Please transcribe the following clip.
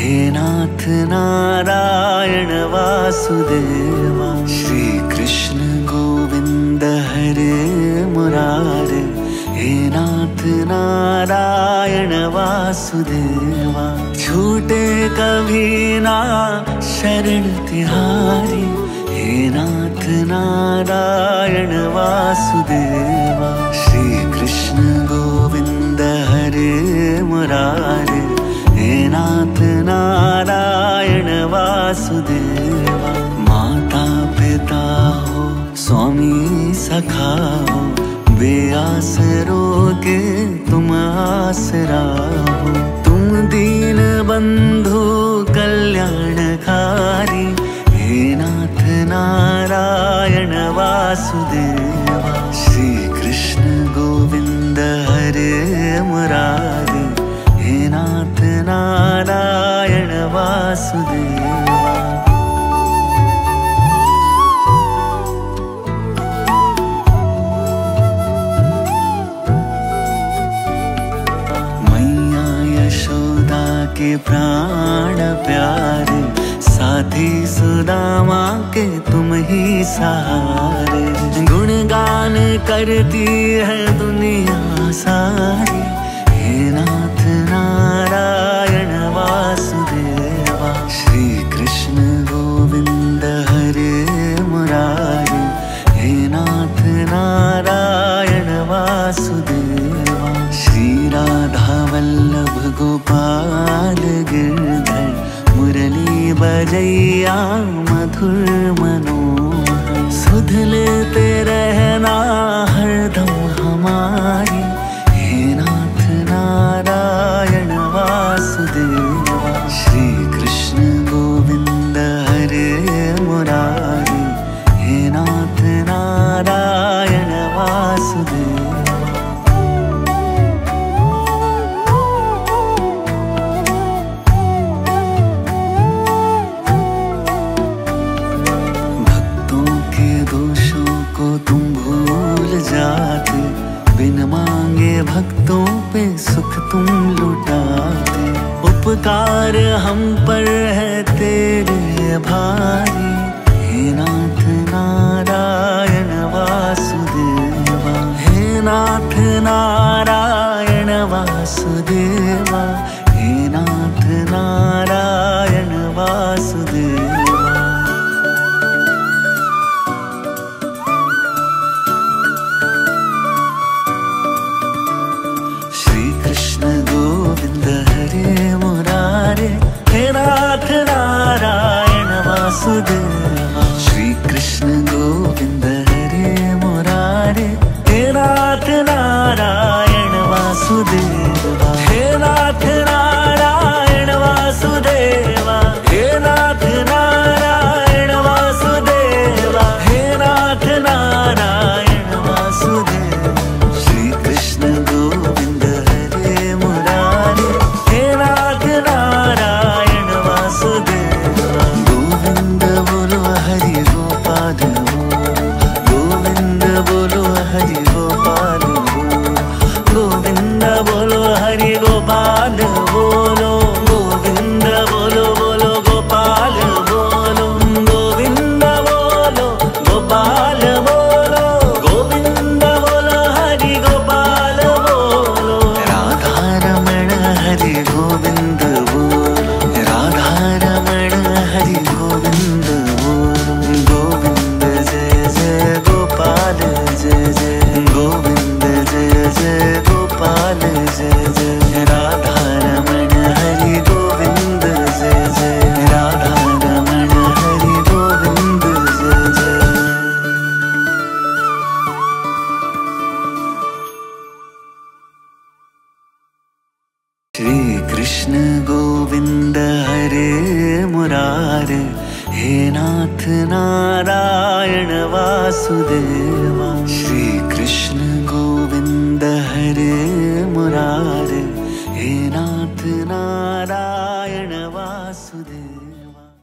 हे नाथ नारायण वासुदेवा। श्री कृष्ण गोविंद हरे मुरारे, हे नाथ नारायण वासुदेवा। छूटे कभी ना शरण तिहारी, हे नाथ नारायण वासुदेवा। श्री कृष्ण गोविंद हरे मुरारे, हे नाथ नारायण वासुदेवा। माता पिता हो स्वामी सखा हो, बेआसरों के तुम आसरा हो। तुम दीन बंधु कल्याणकारी, हे नाथ नारायण वासुदेवा। श्री कृष्ण गोविंद हरे मुरारे, हे नाथ नारायण वासुदेवा। के प्राण प्यारे, साथी सुदामा के तुम ही सहारे। गुणगान करती है दुनिया सारी, हे नाथ नारायण वासुदेवा। श्री कृष्ण गोविंद हरे मुरारे, हे नाथ नारायण वासुदेवा। श्री राधा वल्लभ गोपाल गिरधर, मुरली बजैया मधुर मनोहर। सुध लेते रहना हरदम हमारी, हे नाथ नारायण वासुदेवा। श्री कृष्ण गोविंद हरे मुरारी, हे नाथ नारायण वासुदेवा। तुम भूल जाते, बिन मांगे भक्तों पे सुख तुम लुटाते। उपकार हम पर है तेरे भारी, हे नाथ नारायण वासुदेवा। हे नाथ नारायण वासुदेवा, हे नाथ नारायण वासुदेवा। गोविंद हरे मुरारे, हे नाथ नारायण वासुदेवा। श्री कृष्ण गोविंद हरे मुरारे, हे नाथ नारायण वासुदेवा। हे नाथ नारायण वासुदेवा, हे नाथ नारायण वासुदेवा, हे नाथ नारायण वासुदेवा। श्री कृष्ण गोविंद गोविंद बोलो हरि गोपाल गोविंद बोलो हरि गोपाल गोविंद बोलो हरि गोपाल बोलो। गोविंद बोलो बोलो गोपाल बोलो, गोविंद बोलो गोपाल बोलो। गोविंद बोलो हरि गोपाल बोलो। राधा रमण हरि गोविंद बोलो, राधा रमण हरि गोविंद बोलो। गोविंद जय जय गोपाल जय जय, गोविंद जय जय गोपाल जय जय। राधा रमण हरि गोविंद जय जय, राधा रमण हरि गोविंद जय जय। श्री कृष्ण गोविंद हरे मुरारे, हे नाथ नारायण वासुदेवा। श्री कृष्ण गोविंद हरे मुरारे, हे नाथ नारायण वासुदेवा।